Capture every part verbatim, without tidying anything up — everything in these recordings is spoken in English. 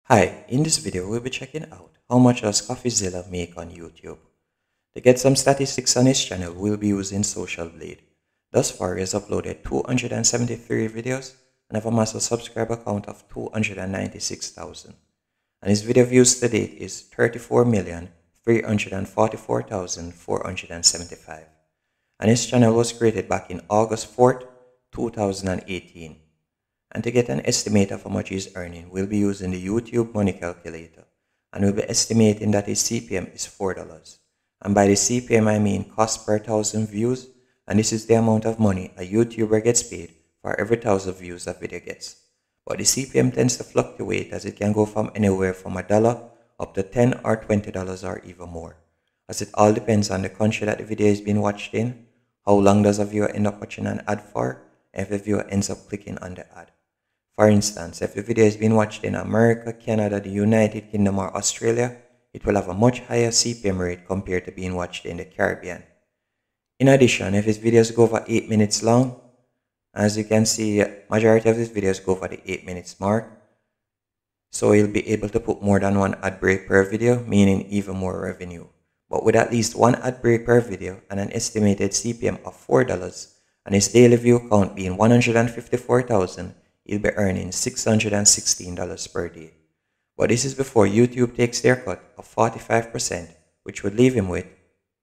Hi, in this video we'll be checking out how much does Coffeezilla make on YouTube. To get some statistics on his channel, we'll be using Social Blade. Thus far, he has uploaded two hundred seventy-three videos and have amassed a subscriber count of two hundred ninety-six thousand. And his video views to date is thirty-four million three hundred forty-four thousand four hundred seventy-five. And his channel was created back in August fourth, two thousand eighteen. And to get an estimate of how much he's earning, we'll be using the YouTube money calculator. And we'll be estimating that his C P M is four dollars. And by the C P M I mean cost per thousand views. And this is the amount of money a YouTuber gets paid for every thousand views a video gets. But the C P M tends to fluctuate as it can go from anywhere from a dollar up to ten or twenty dollars or even more. As it all depends on the country that the video is being watched in, how long does a viewer end up watching an ad for, and if the viewer ends up clicking on the ad. For instance, if the video is being watched in America, Canada, the United Kingdom or Australia, it will have a much higher C P M rate compared to being watched in the Caribbean. In addition, if his videos go over eight minutes long, as you can see, majority of his videos go over the eight minutes mark, so he'll be able to put more than one ad break per video, meaning even more revenue. But with at least one ad break per video and an estimated C P M of four dollars and his daily view count being one hundred fifty-four thousand, he'll be earning six hundred sixteen dollars per day. But this is before YouTube takes their cut of forty-five percent, which would leave him with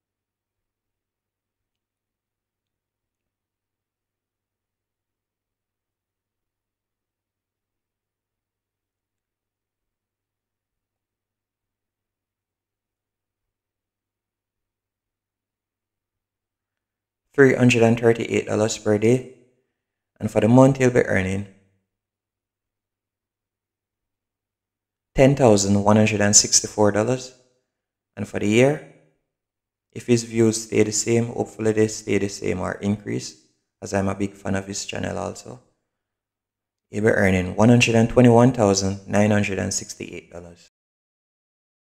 three hundred thirty-eight dollars per day, and for the month he'll be earning ten thousand one hundred sixty-four dollars, and for the year, if his views stay the same, hopefully they stay the same or increase, as I'm a big fan of his channel also, he'll be earning one hundred twenty-one thousand nine hundred sixty-eight dollars.